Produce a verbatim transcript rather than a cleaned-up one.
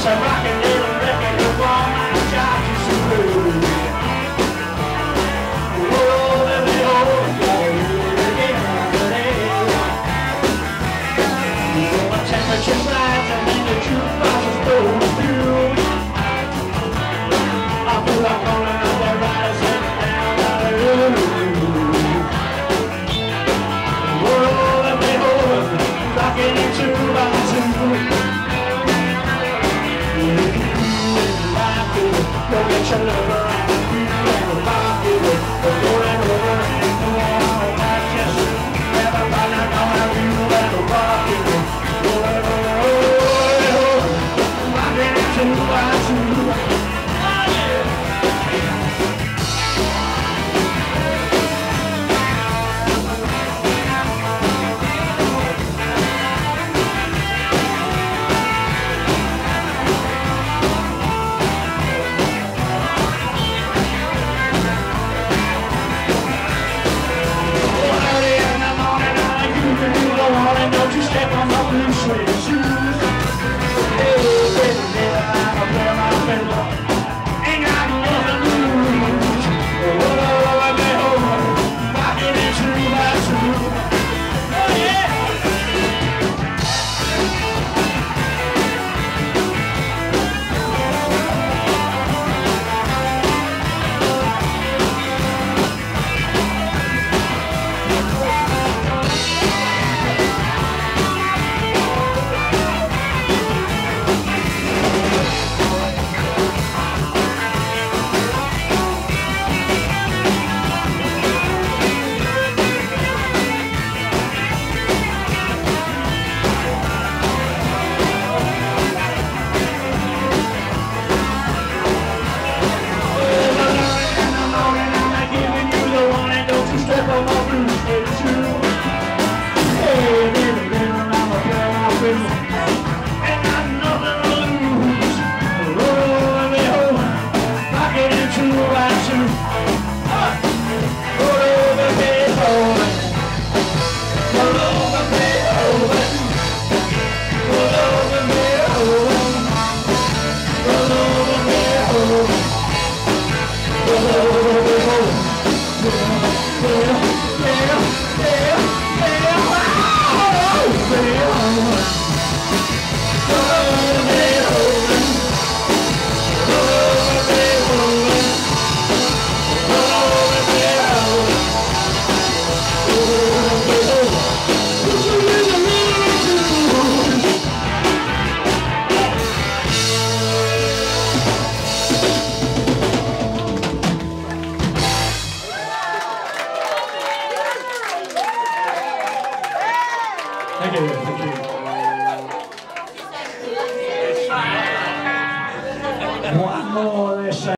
a rockin' little record of all my jobs used to do. Oh, let me hold it, gotta really get under there. When my temperature's rising and the jukebox is going through, I feel like going out there rising down the road. Oh, let me hold it, rockin' into my two. Go get your lover and you and rock it, go and over and go on, not just everybody know you and rock it, go and over, rockin' into my two. Oh yeah. Don't you step on my blue suede shoes. Hey, baby, baby, I'm a pair of my fiddle. Ain't got nothing to lose. Oh, let me hold it, rockin' into my shoe. Oh, yeah. Thank you, thank you. One more this